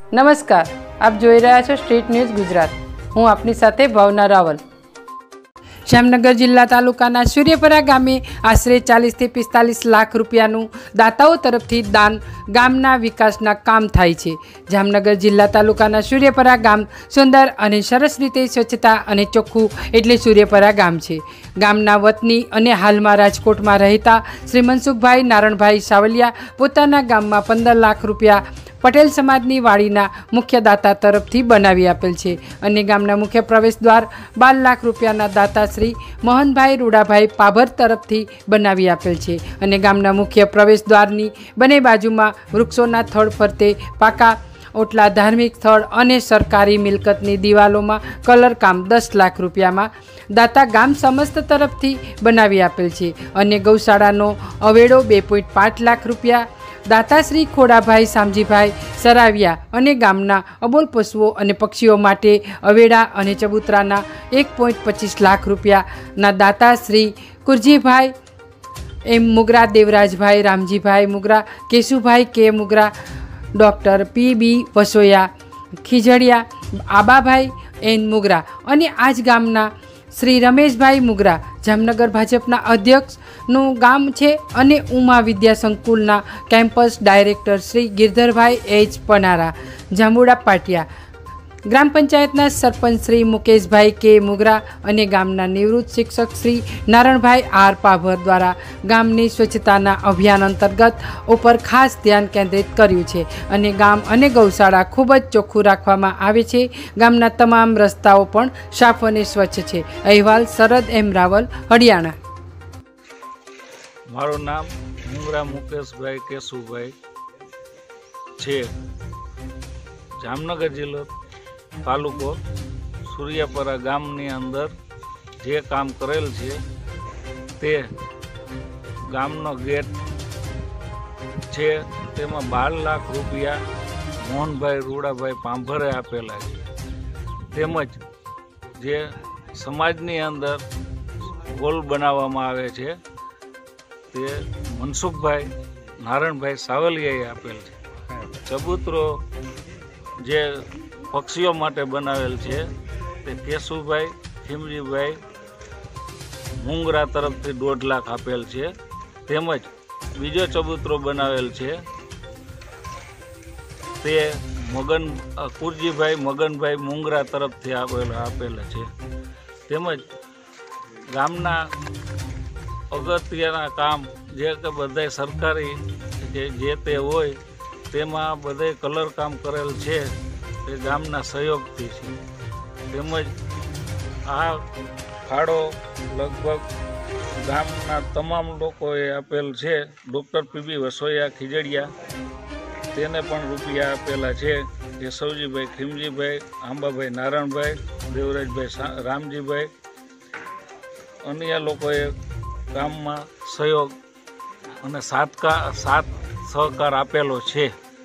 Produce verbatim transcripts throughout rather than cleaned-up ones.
નમસ્કાર, આપ જોઈ રહ્યા છો સ્ટ્રીટ ન્યૂઝ ગુજરાત। હું આપની સાથે ભાવના રાવલ। જામનગર જિલ્લા તાલુકાના સૂર્યપરા ગામે આશરે ચાલીસથી પિસ્તાલીસ લાખ રૂપિયાનું દાતાઓ તરફથી દાન ગામના વિકાસના કામ થાય છે। જામનગર જિલ્લા તાલુકાના સૂર્યપરા ગામ સુંદર અને સરસ રીતે સ્વચ્છતા અને ચોખ્ખું એટલે સૂર્યપરા ગામ છે। ગામના વતની અને હાલમાં રાજકોટમાં રહેતા શ્રી મનસુખભાઈ નારણભાઈ સાવલિયા પોતાના ગામમાં પંદર લાખ રૂપિયા પટેલ સમાજની વાડીના મુખ્ય દાતા તરફથી બનાવી આપેલ છે અને ગામના મુખ્ય પ્રવેશ દ્વાર બાર લાખ રૂપિયાના દાતા શ્રી મોહનભાઈ રૂડાભાઈ પાભર તરફથી બનાવી આપેલ છે અને ગામના મુખ્ય પ્રવેશ દ્વારની બંને બાજુમાં વૃક્ષોના થડ ફરતે પાકા ઓટલા ધાર્મિક સ્થળ અને સરકારી મિલકતની દિવાલોમાં કલર કામ દસ લાખ રૂપિયામાં દાતા ગામ સમસ્ત તરફથી બનાવી આપેલ છે અને ગૌશાળાનો અવેડો બે પોઈન્ટ પાંચ લાખ રૂપિયા દાતાશ્રી ખોડાભાઈ શામજીભાઈ સરાવિયા અને ગામના અબોલ પશુઓ અને પક્ષીઓ માટે અવેડા અને ચબૂતરાના એક પોઈન્ટ પચીસ લાખ રૂપિયાના દાતાશ્રી કુરજીભાઈ એમ Mugra, Devrajbhai Ramjibhai Mugra, Keshubhai K Mugra, doctor P B Vasoya Khijadiya, Ababhai N Mugra અને આજ ગામના શ્રી રમેશભાઈ મુગરા જામનગર ભાજપના અધ્યક્ષનું ગામ છે અને ઉમા વિદ્યા સંકુલના campus director Shri Girdharbhai H Panara, Jambuda Patiya, ગ્રામ પંચાયતના સરપંચ શ્રી મુકેશભાઈ કે મુગરા અને ગામના નિવૃત્ત શિક્ષક શ્રી નારણભાઈ આર પાભર દ્વારા ગામની સ્વચ્છતાના અભિયાન અંતર્ગત ઉપર ખાસ ધ્યાન કેન્દ્રિત કર્યું છે અને ગામ અને ગૌશાળા ખૂબ જ ચોખ્ખું રાખવામાં આવે છે। ગામના તમામ રસ્તાઓ પણ સાફ અને સ્વચ્છ છે। અહેવાલ શરદ એમ રાવલ, હરિયાણા। મારું નામ મુંગરા મુકેશભાઈ કેશુભાઈ છે। જામનગર જિલ્લો તાલુકો સૂર્યપરા ગામની અંદર જે કામ કરેલ છે તે ગામનો ગેટ છે તેમાં બાર લાખ રૂપિયા મોહનભાઈ રૂડાભાઈ પાંભરે આપેલા છે, તેમજ જે સમાજની અંદર હોલ બનાવવામાં આવે છે તે મનસુખભાઈ નારણભાઈ સાવલિયાએ આપેલ છે। ચબૂતરો જે પક્ષીઓ માટે બનાવેલ છે તે કેશુભાઈ ખીમજીભાઈ મુંગરા તરફથી દોઢ લાખ આપેલ છે, તેમજ બીજો ચબૂતરો બનાવેલ છે તે મગન કુરજીભાઈ મગનભાઈ મુંગરા તરફથી આપેલા આપેલા છે, તેમજ ગામના અગત્યના કામ જે કે બધા સરકારી જે જે તે હોય તેમાં બધે કલર કામ કરેલ છે તે ગામના સહયોગથી છે, તેમજ આ ફાળો લગભગ ગામના તમામ લોકોએ આપેલ છે। Doctor P B Vasoya Khijadiya તેને પણ રૂપિયા આપેલા છે। કેશવજીભાઈ ખીમજીભાઈ, આંબાભાઈ નારણભાઈ, દેવરાજભાઈ રામજીભાઈ અન્ય લોકોએ ગામમાં સહયોગ અને સાતકા સાથ સહકાર આપેલો છે।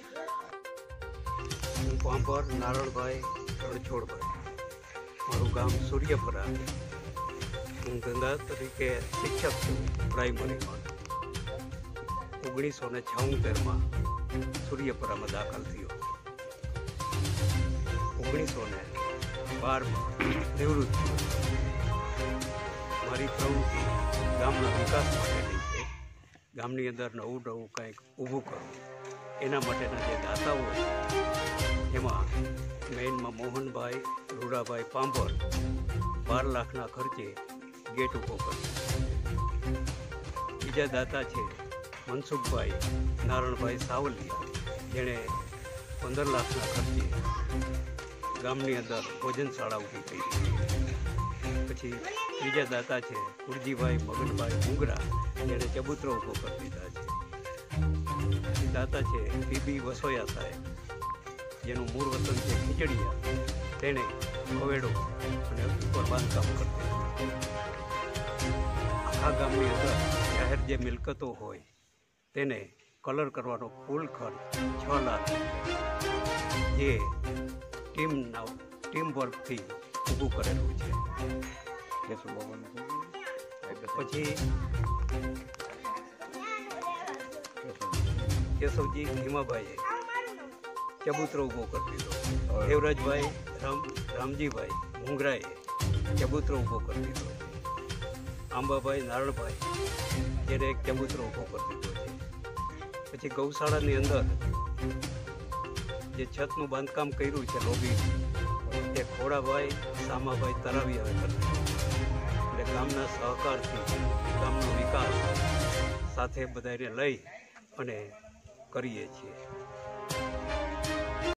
હું પાંભર નારણભાઈ રણછોડભાઈ, મારું ગામ સૂર્યપરા। હું ધંધા તરીકે શિક્ષક છું પ્રાઇમરીમાં। ઓગણીસો ને છોતેરમાં સૂર્યપરામાં દાખલ થયો। ઓગણીસો ને બારમાં નિવૃત્ત થયો। મારી પ્રવૃત્તિ ગામના વિકાસ માટેની છે। ગામની અંદર નવું નવું કંઈક ઊભું કરવું એના માટેના જે દાતાઓ એમાં મેઇનમાં મોહનભાઈ રૂડાભાઈ પાંભર બાર લાખના ખર્ચે ગેટ ઊભો કર્યો। બીજા દાતા છે મનસુખભાઈ નારણભાઈ સાવલિયા, જેણે પંદર લાખના ખર્ચે ગામની અંદર ભોજનશાળા ઊભી કરી। પછી બીજા દાતા છે કુરજીભાઈ મગનભાઈ મુંગરા, જેણે ચબૂતરો ઊભો કરી દીધા છે। દાતા છે પી બી વસોયા સાહેબ, જેનું મૂળ વતન છે ખીજડીયા, તેણે ખવેડો અને ઉપર બાંધકામ કરતી। આખા ગામની અંદર જાહેર જે મિલકતો હોય તેને કલર કરવાનો કુલ ખર્ચ છ લાખ જે ટીમના ટીમ વર્કથી ઊભું કરેલું છે। પછી કેશવજી ભીમાભાઈએ ચબૂતરો ઊભો કરી દીધો. દેવરાજભાઈ રામ રામજીભાઈ મુંગરાએ ચબૂતરો ઊભો કરી દીધો છે. આંબાભાઈ નારણભાઈ જેને એક ચબૂતરો ઊભો કરી દીધો છે. પછી ગૌશાળાની અંદર જે છતનું બાંધકામ કર્યું છે લોબી એ ખોડાભાઈ સામાભાઈ તરાવિયાએ કર્યું. એટલે ગામના સહકારથી ગામનો વિકાસ સાથે બધાને લઈ અને કરીએ છીએ.